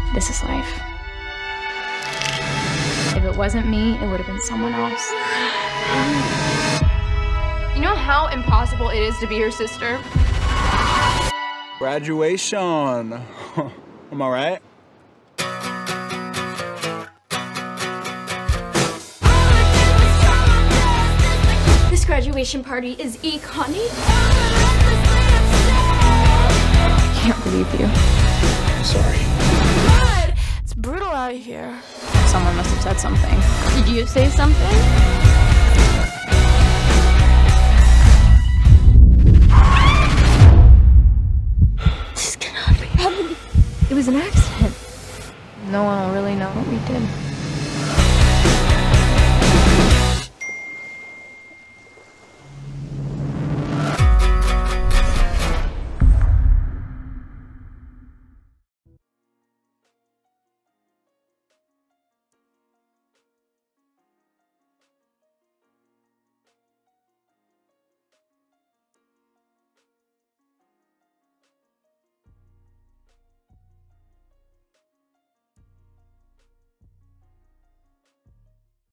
This is life. If it wasn't me, it would have been someone else. You know how impossible it is to be your sister? Graduation. Am I right? This graduation party is iconic. I can't believe you. I'm sorry. God, it's brutal out here. Someone must have said something. Did you say something? This cannot be happening. It was an accident. No one will really know what we did.